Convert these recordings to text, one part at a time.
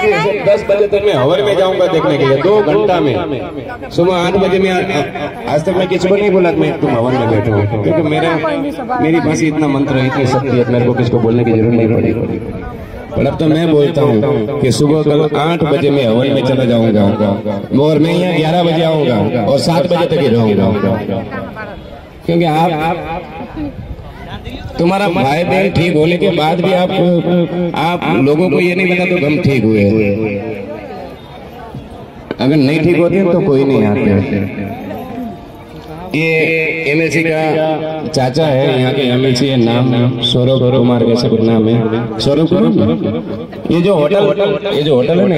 10 बजे तक मैं हवन में जाऊंगा देखने के लिए, 2 घंटा में। सुबह 8 बजे में आज तक मैं किसी को नहीं बोला मैं तुम हवन में बैठो, क्योंकि मेरी पास इतना मंत्र है, इतनी शक्ति है, मेरे को किसको बोलने की जरूरत नहीं पड़ी। पर अब तो मैं बोलता हूँ कि सुबह कल 8 बजे में हवन में चला जाऊंगा, और मैं यहाँ 11 बजे आऊंगा और 7 बजे तक ही रहूंगा, क्योंकि आप तुम्हारा भाई बहन ठीक होने के बाद भी आप लोगों को ये नहीं पता तो हम ठीक हुए। अगर नहीं ठीक होते तो कोई नहीं आते। ये एमएलसी का चाचा है, यहाँ के एमएलसी है, नाम सौरभ कुमार कैसे कुछ नाम है, सौरभ कुमार। ये जो होटल है ना,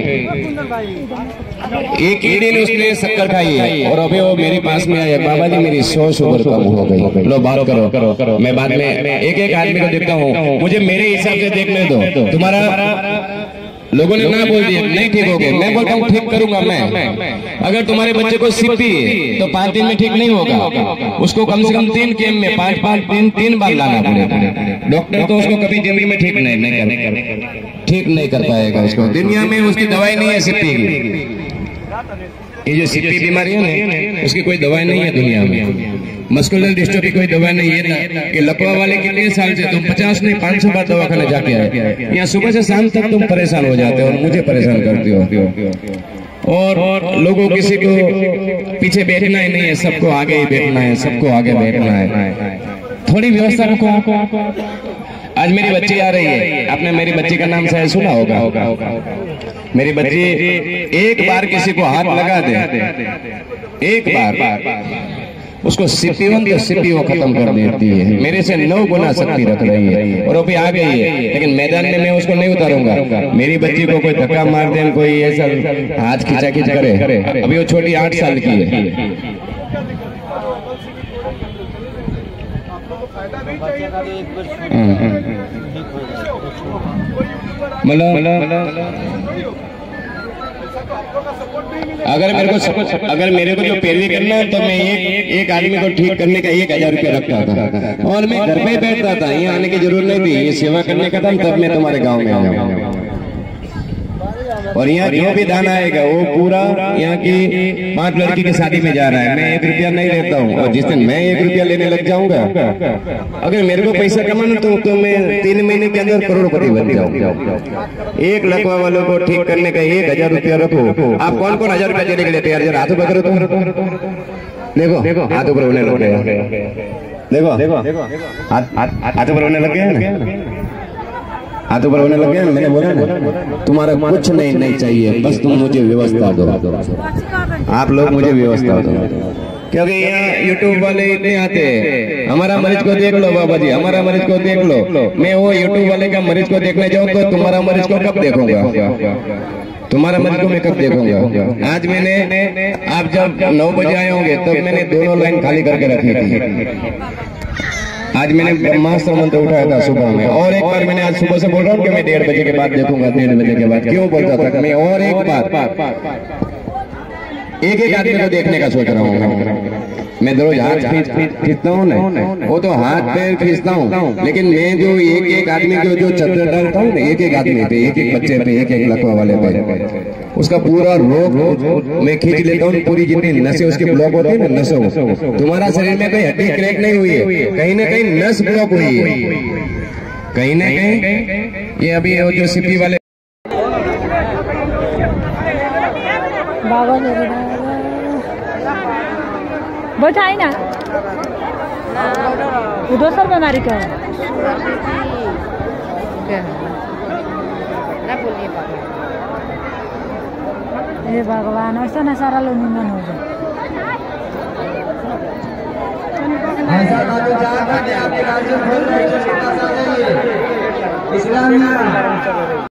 एक कीड़ी ने उसने शक्कर खाई है और अभी वो मेरे पास में आया, बाबा जी मेरी 100 शुगर कम हो गई। लो बात करो, मैं बाद में एक आदमी को देखता हूँ, मुझे मेरे हिसाब से देखने दो। तुम्हारा लोगों ने ना बोल दिया नहीं ठीक हो गए, मैं बोलता हूँ ठीक करूंगा मैं। अगर तुम्हारे बच्चे को सीपी है तो 5 दिन में ठीक नहीं होगा, उसको कम से कम 3 केम में 5 दिन 3 बार लाना पड़ेगा। डॉक्टर तो उसको कभी जिंदगी में ठीक नहीं कर पाएगा। उसको दुनिया में उसकी दवाई नहीं है सीपी की। ये जो सीपी बीमारी है ना, उसकी कोई दवाई नहीं है दुनिया में। मस्कुलर डिस्ट्रोफी कोई दवा नहीं है कि लकवा वाले के 3 साल से तुम 50 नहीं 500 बार दवाखाने जाके आए, यहाँ सुबह से शाम तक तुम परेशान हो जाते हो और मुझे परेशान करते हो। और लोगों किसी को पीछे बैठना ही नहीं है, सबको आगे ही बैठना है, सबको आगे बैठना है। थोड़ी व्यवस्था रखो। आज मेरी बच्ची आ रही है, आपने मेरी बच्ची का नाम शायद सुना होगा। मेरी बच्ची एक बार किसी को हाथ लगा दे, एक बार उसको सीपीओ खत्म कर देती है। मेरे से 9 गुना शक्ति रख रही है और वो भी आ गई है, लेकिन मैदान में मैं उसको नहीं उतारूंगा। मेरी बच्ची को कोई धक्का मार दे, कोई ऐसा हाथ खींचा करे, अभी वो छोटी 8 साल की है। अगर मेरे को जो पैरवी करना है तो मैं एक आदमी को ठीक करने का 1000 रुपया रखता था और मैं घर पे ही बैठता था, यहाँ आने की जरूरत नहीं थी। ये सेवा करने का था, तब मैं तुम्हारे गांव में आया। और यहाँ जो भी दान आएगा वो पूरा यहाँ की 5 लड़की की शादी में जा रहा है। मैं 1 रुपया नहीं लेता हूँ, और जिस दिन मैं 1 रुपया लेने लग जाऊंगा, अगर मेरे को पैसा कमाना तो मैं 3 महीने के अंदर करोड़पति बन जाऊंगा। एक लकवा वालों को ठीक करने का 1000 रुपया रखो। आप कौन 1000 रुपया देने के लिए तैयार? जरा हाथ ऊपर करो तो देखो, हाथ ऊपर होने लग गए। देखो हाथ ऊपर होने लग गया, हाथ ऊपर होने लग गया। मैंने बोला ना, तुम्हारा कुछ नहीं चाहिए, बस तुम मुझे व्यवस्था दो। आप लोग मुझे व्यवस्था दो, क्योंकि यहाँ यूट्यूब वाले इतने आते हैं। हमारा मरीज को देख लो बाबा जी, हमारा मरीज को देख लो। मैं वो यूट्यूब वाले का मरीज को देखने जाऊँ तो तुम्हारा मरीज को कब देखूंगा? तुम्हारा मरीज को मैं कब देखूंगा? आज मैंने, आप जब 9 बजे आए होंगे तब मैंने दोनों लाइन खाली करके रखी थी। आज मैंने ब्रह्मास्त्र मंत्र उठाया था सुबह में, और एक बार मैंने आज सुबह से बोल रहा हूँ कि मैं 1:30 बजे के बाद देखूंगा, 1:30 बजे के बाद। क्यों बोलता था मैं? और एक बार एक आदमी को देखने का सोच रहा हूँ। मैं रोज हाथ खींचता हूँ ना, वो तो हाथ पैर खींचता हूँ, लेकिन मैं जो एक आदमी को जो चद्दर डालता हूँ ना, एक आदमी पे, एक बच्चे पे, एक लकवा वाले पे, उसका पूरा रोग मैं खींच लेता हूँ। पूरी जितनी नसें उसकी ब्लॉक होती है ना, नसों, तुम्हारा शरीर में कोई हड्डी क्रैक नहीं हुई है, कहीं ना कहीं नस ब्लॉक हुई है, कहीं ना कहीं। ये अभी जो सीपी वाले बैठाई ना, वो दोसर बीमारी का हे भगवान, ऐसा ना सारा लोग निमन हो जाए।